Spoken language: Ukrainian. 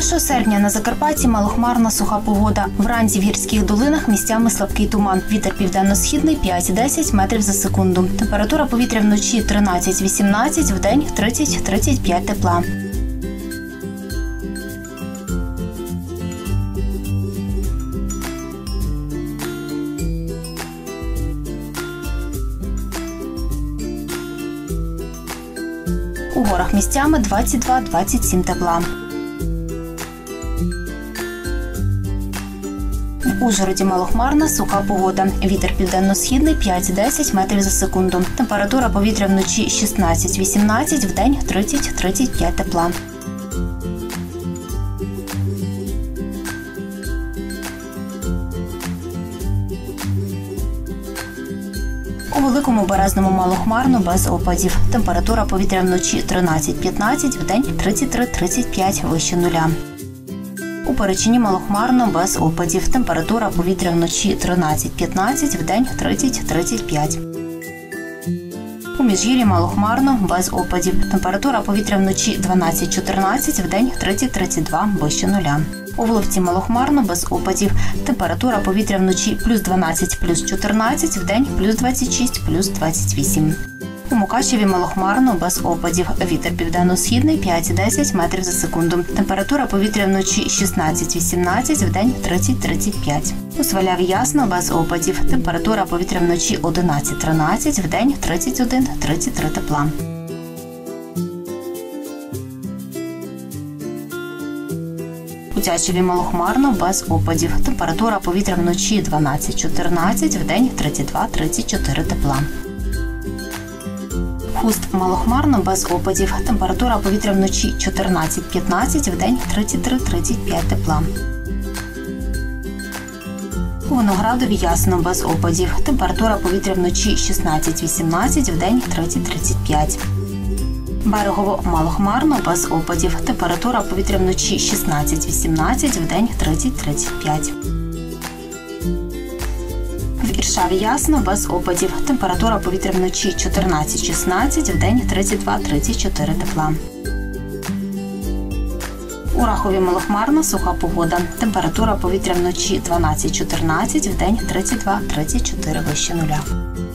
1 серпня на Закарпатті малохмарна суха погода. Вранці в гірських долинах місцями слабкий туман. Вітер південно-східний 5-10 метрів за секунду. Температура повітря вночі 13-18, вдень 30-35 тепла. У горах місцями 22-27 тепла. В Ужгороді малохмарна суха погода. Вітер південно-східний 5-10 метрів за секунду. Температура повітря вночі 16-18, вдень 30-35 тепла. У Великому Березному малохмарно без опадів. Температура повітря вночі 13-15, вдень 33-35, вище нуля. У Перечині малохмарно без опадів. Температура повітря вночі 13-15, вдень 30-35. У Міжгір'ї малохмарно без опадів. Температура повітря вночі 12-14, вдень 30-32, вище нуля. У Воловці малохмарно без опадів. Температура повітря вночі +12, +14, вдень +26, +28. У Мукачеві малохмарно без опадів. Вітер південно-східний 5-10 метрів за секунду. Температура повітря вночі 16-18, вдень 30-35. У Сваляві ясно без опадів. Температура повітря вночі 11-13, вдень 31-33 тепла. У Тячеві малохмарно без опадів. Температура повітря вночі 12-14, вдень 32-34 тепла. Хуст малохмарно без опадів. Температура повітря вночі 14-15, вдень 33-35 тепла. У Виноградові ясно без опадів. Температура повітря вночі 16-18, вдень 30-35. Берегово малохмарно без опадів. Температура повітря вночі 16-18, вдень 30-35. В Іршаві ясно без опадів. Температура повітря вночі 14-16, вдень 32-34 тепла. У Рахові малохмарна суха погода. Температура повітря вночі 12-14, вдень 32-34 вище нуля.